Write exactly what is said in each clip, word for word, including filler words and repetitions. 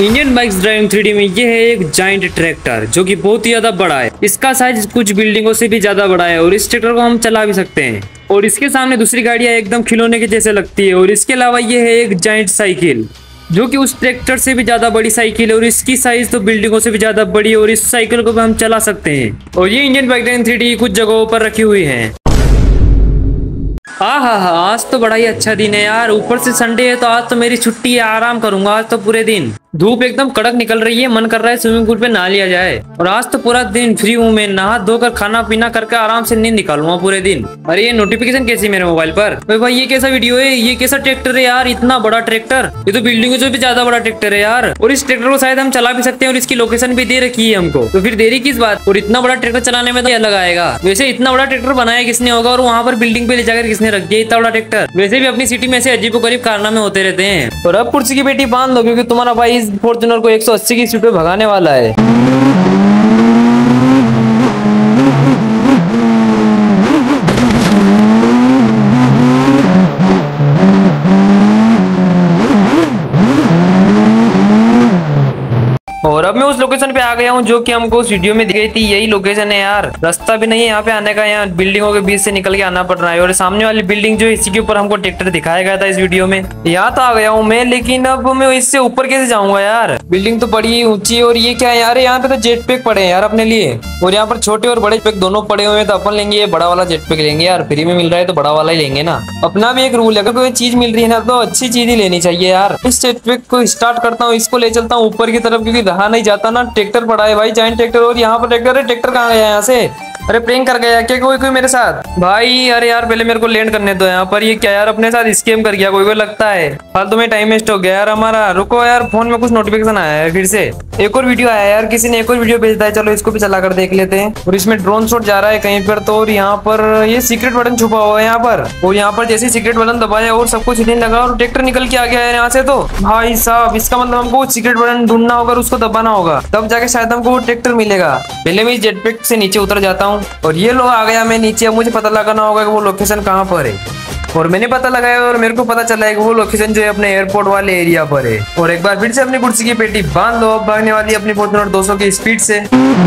Indian bikes driving three D में ये है एक जाइंट ट्रैक्टर जो कि बहुत ही ज्यादा बड़ा है। इसका साइज कुछ बिल्डिंगों से भी ज्यादा बड़ा है और इस ट्रैक्टर को हम चला भी सकते हैं। और इसके सामने दूसरी गाड़ियां एकदम खिलौने के जैसे लगती है। और इसके अलावा ये है एक जाइंट साइकिल जो कि उस ट्रैक्टर से भी ज्यादा बड़ी साइकिल है और इसकी साइज तो बिल्डिंगों से भी ज्यादा बड़ी है और इस साइकिल को भी हम चला सकते हैं। और ये Indian bike driving three D कुछ जगहों पर रखी हुई है। हाँ हाँ हाँ आज तो बड़ा ही अच्छा दिन है यार। ऊपर से संडे है तो आज तो मेरी छुट्टी है, आराम करूंगा आज तो पूरे दिन। धूप एकदम कड़क निकल रही है, मन कर रहा है स्विमिंग पूल पे नहा लिया जाए। और आज तो पूरा दिन फ्री हूँ मैं, नहा धोकर खाना पीना करके आराम से नींद निकालूंगा पूरे दिन। अरे ये नोटिफिकेशन कैसी मेरे मोबाइल पर? भाई भाई ये कैसा वीडियो है? ये कैसा ट्रैक्टर है यार? इतना बड़ा ट्रैक्टर, ये तो बिल्डिंगों से भी ज्यादा बड़ा ट्रैक्टर है यार। और इस ट्रैक्टर को शायद हम चला भी सकते हैं और इसकी लोकेशन भी दे रखी है हमको, तो फिर देरी किस बात? और इतना बड़ा ट्रैक्टर चलाने में तो अलग आएगा। वैसे इतना बड़ा ट्रैक्टर बनाया किसने होगा और वहाँ पर बिल्डिंग पे ले जाकर किसने रख दिया इतना बड़ा ट्रैक्टर? वैसे भी अपनी सिटी में से अजीबोगरीब कारनामे होते रहते हैं। और अब कुर्सी की पेटी बांध दो क्योंकि तुम्हारा भाई इस फॉर्च्यूनर को एक सौ अस्सी की स्पीड पे भगाने वाला है। और अब मैं उस लोकेशन पे आ गया हूँ जो कि हमको उस वीडियो में दी गई थी। यही लोकेशन है यार। रास्ता भी नहीं है यहाँ पे आने का, यहाँ बिल्डिंगों के बीच से निकल के आना पड़ रहा है। और सामने वाली बिल्डिंग जो इसी के ऊपर हमको ट्रैक्टर दिखाया गया था इस वीडियो में, यहाँ तो आ गया हूँ मैं। लेकिन अब मैं इससे ऊपर कैसे जाऊंगा यार? बिल्डिंग तो बड़ी ऊंची है। और ये क्या है यार? यहाँ पे तो जेट पैक पड़े हैं यार अपने लिए। और यहाँ पर छोटे और बड़े पैक दोनों पड़े हुए हैं, तो अपन लेंगे ये बड़ा वाला जेट पैक लेंगे यार। फ्री में मिल रहा है तो बड़ा वाला ही लेंगे ना। अपना भी एक रूल है, अगर कोई चीज मिल रही है ना तो अच्छी चीज ही लेनी चाहिए यार। इस जेट पैक को स्टार्ट करता हूँ, इसको ले चलता हूँ ऊपर की तरफ क्योंकि रहा नहीं जाता ना। ट्रैक्टर पड़ा है भाई, जाइंट ट्रैक्टर। और यहाँ पर ट्रैक्टर है। ट्रैक्टर कहाँ गया यहाँ से? अरे प्रैंक कर गया क्या कोई कोई मेरे साथ? भाई अरे यार पहले मेरे को लैंड करने दो यहाँ पर। ये क्या यार अपने साथ स्कैम कर गया कोई कोई लगता है। फालतू में टाइम वेस्ट हो गया यार हमारा। रुको यार फोन में कुछ नोटिफिकेशन आया है फिर से। एक और वीडियो आया यार, किसी ने एक और वीडियो भेजा है। चलो इसको भी चला कर देख लेते हैं। और इसमें ड्रोन शॉट जा रहा है कहीं पर तो। और यहाँ पर ये सीक्रेट बटन छुपा हुआ है यहाँ पर। और यहाँ पर जैसे सीक्रेट बटन दबाया और सब कुछ हिलने लगा और ट्रैक्टर निकल के आ गया है यहाँ से। तो भाई साहब इसका मतलब हमको सीक्रेट बटन ढूंढना होगा, उसको दबाना होगा, तब जाके शायद हमको वो ट्रैक्टर मिलेगा। पहले मैं जेट पैक से नीचे उतर जाता हूँ। और ये लोग आ गया मैं नीचे। अब मुझे पता लगाना होगा कि वो लोकेशन कहाँ पर है। और मैंने पता लगाया और मेरे को पता चला है कि वो लोकेशन जो है अपने एयरपोर्ट वाले एरिया पर है। और एक बार फिर से अपनी कुर्सी की पेटी बांध दो। अब भागने वाली अपनी फॉर्च्यूनर दो सौ की स्पीड से।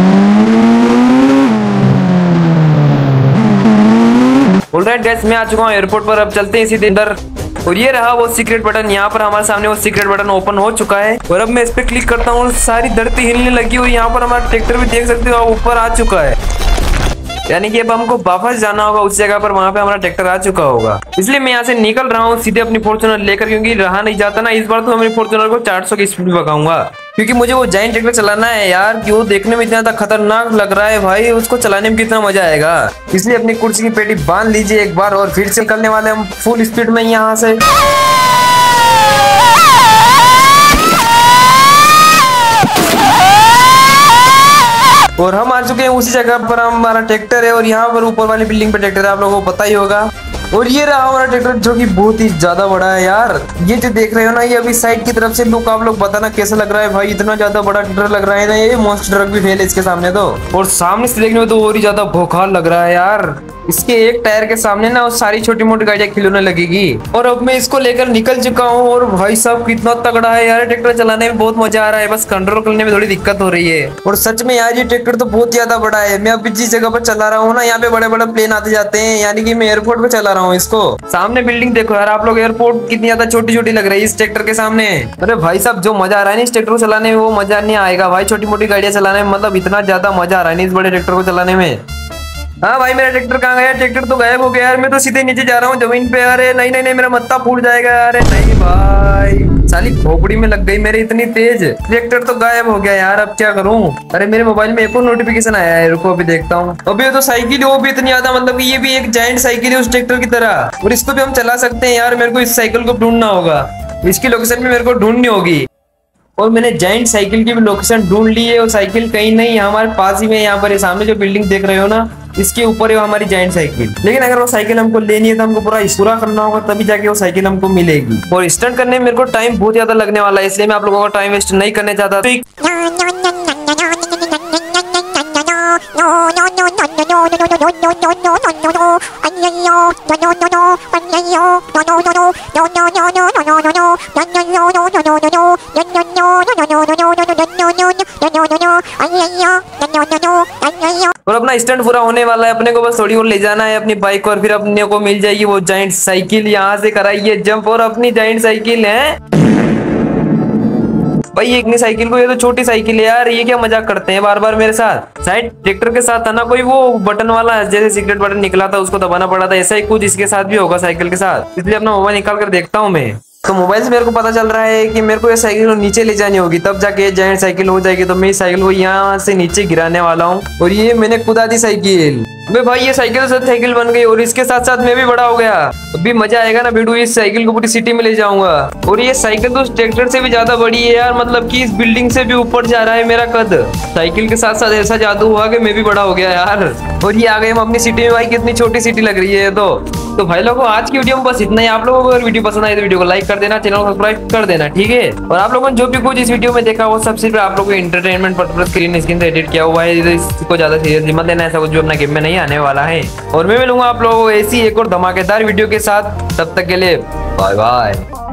ऑलराइट गाइस मैं आ चुका हूँ एयरपोर्ट पर। अब चलते हैं सीधे अंदर। और ये रहा वो सीक्रेट बटन। यहाँ पर हमारे सामने वो सीक्रेट बटन ओपन हो चुका है। और अब मैं इस पे क्लिक करता हूँ, सारी धरती हिलने लगी। और यहाँ पर हमारा ट्रैक्टर भी देख सकते हो ऊपर आ चुका है। यानी कि अब हमको वापस जाना होगा उस जगह पर, वहां पे हमारा ट्रैक्टर आ चुका होगा। इसलिए मैं यहाँ से निकल रहा हूँ सीधे अपनी फॉर्च्यूनर लेकर, क्योंकि रहा नहीं जाता ना। इस बार तो अपनी फॉर्च्यूनर को चार सौ की स्पीड में भगाऊंगा क्योंकि मुझे वो जाइंट ट्रैक्टर चलाना है यार। कि वो देखने में इतना ज्यादा खतरनाक लग रहा है भाई, उसको चलाने में कितना मजा आएगा। इसलिए अपनी कुर्सी की पेटी बांध लीजिए एक बार और फिर से निकलने वाले हम फुल स्पीड में यहाँ से। और हम आ चुके हैं उसी जगह पर, हमारा ट्रैक्टर है। और यहाँ पर ऊपर वाली बिल्डिंग पे ट्रैक्टर है, आप लोगों को पता ही होगा। और ये रहा हमारा ट्रैक्टर जो कि बहुत ही ज्यादा बड़ा है यार। ये जो देख रहे हो ना, ये अभी साइड की तरफ से लुक आप लोग बताना कैसा लग रहा है भाई। इतना ज्यादा बड़ा ट्रैक्टर लग रहा है ना, ये मॉन्स्टर ट्रक भी फेल है इसके सामने तो। और सामने से देखने में तो और ही ज्यादा भौकाल लग रहा है यार। इसके एक टायर के सामने ना सारी छोटी मोटी गाड़ियां खिलौने लगेगी। और अब मैं इसको लेकर निकल चुका हूँ। और भाई साहब कितना तगड़ा है यार, ट्रैक्टर चलाने में बहुत मजा आ रहा है, बस कंट्रोल करने में थोड़ी दिक्कत हो रही है। और सच में यार ये ट्रैक्टर तो बहुत ज्यादा बड़ा है। मैं अभी जिस जगह पर चला रहा हूँ ना, यहाँ पे बड़े बड़े प्लेन आते जाते हैं, यानी कि मैं एयरपोर्ट पे चला रहा हूँ इसको। सामने बिल्डिंग देखो यार आप लोग, एयरपोर्ट कितनी ज्यादा छोटी छोटी लग रही है इस ट्रैक्टर के सामने। अरे भाई साहब जो मजा आ रहा है ना इस ट्रैक्टर को चलाने में, वो मजा नहीं आएगा भाई छोटी मोटी गाड़ियां चलाने में। मतलब इतना ज्यादा मजा आ रहा है नहीं इस बड़े ट्रैक्टर को चलाने में। हाँ भाई मेरा ट्रैक्टर कहाँ गया? ट्रैक्टर तो गायब हो गया यार। मैं तो सीधे नीचे जा रहा हूँ जमीन पे। अरे नहीं नहीं नहीं मेरा मत्था फूट जाएगा। अरे नहीं भाई, साली खोपड़ी में लग गई मेरे इतनी तेज। ट्रैक्टर तो गायब हो गया यार, अब क्या करूँ? अरे मेरे मोबाइल में एक और नोटिफिकेशन आया है, रुको अभी देखता हूँ। अभी तो साइकिल है, वो भी इतनी ज्यादा, मतलब ये भी एक जाइंट साइकिल है उस ट्रैक्टर की तरह। और इसको भी हम चला सकते हैं यार। मेरे को इस साइकिल को ढूंढना होगा, इसकी लोकेशन भी मेरे को ढूंढनी होगी। और मैंने जाइंट साइकिल की भी लोकेशन ढूंढ ली है। और साइकिल कहीं नहीं, हमारे पास ही में यहाँ पर सामने जो बिल्डिंग देख रहे हो ना, इसके ऊपर है हमारी जाइंट साइकिल। लेकिन अगर वो साइकिल हमको लेनी है तो हमको पूरा पूरा करना होगा, तभी जाके वो साइकिल हमको मिलेगी। और स्टंट करने में मेरे को टाइम बहुत ज्यादा लगने वाला है, इसलिए मैं आप लोगों का टाइम वेस्ट नहीं करने चाहता। और अपना स्टंट पूरा होने वाला है, अपने को बस थोड़ी और ले जाना है अपनी बाइक और फिर अपने को मिल जाएगी वो जाइंट साइकिल। यहाँ से कराइए जंप और अपनी जाइंट साइकिल है भाई। ये इतनी साइकिल को, ये तो छोटी साइकिल है यार, ये क्या मजाक करते हैं बार बार मेरे साथ। शायद ट्रैक्टर के साथ था ना कोई वो बटन वाला, जैसे सीक्रेट बटन निकला था उसको दबाना पड़ा था, ऐसा ही कुछ इसके साथ भी होगा साइकिल के साथ। इसलिए अपना मोबाइल निकाल कर देखता हूँ मैं। तो मोबाइल से मेरे को पता चल रहा है कि मेरे को ये साइकिल को नीचे ले जानी होगी, तब जाके जाइंट साइकिल हो जाएगी। तो मैं इस साइकिल को यहाँ से नीचे गिराने वाला हूँ और ये मैंने कुदा दी साइकिल। मैं भाई ये साइकिल से साइकिल बन गई और इसके साथ साथ मैं भी बड़ा हो गया। अभी मजा आएगा ना वीडियो, इस साइकिल को पूरी सिटी में ले जाऊंगा। और ये साइकिल तो ट्रैक्टर से भी ज्यादा बड़ी है यार, मतलब कि इस बिल्डिंग से भी ऊपर जा रहा है मेरा कद। साइकिल के साथ साथ ऐसा जादू हुआ कि मैं भी बड़ा हो गया यार। और ये आ गए हम अपनी सिटी में। भाई कितनी छोटी सिटी लग रही है। तो तो भाई लोगों आज की वीडियो में बस इतना ही। आप लोगों को अगर वीडियो पसंद आए तो वीडियो को लाइक कर देना, चैनल को सब्सक्राइब कर देना, ठीक है। और आप लोगों ने जो भी कुछ इस वीडियो में देखा वो सब सिर्फ आप लोगों को एंटरटेनमेंट पर्पस स्क्रीन स्क्रीन से एडिट किया हुआ है। इसको ज्यादा सीरियसली मत लेना, ऐसा कुछ भी अपना गेम में नहीं आने वाला है। और मैं मिलूंगा आप लोगों को ऐसी एक और धमाकेदार वीडियो के साथ, तब तक के लिए बाय बाय।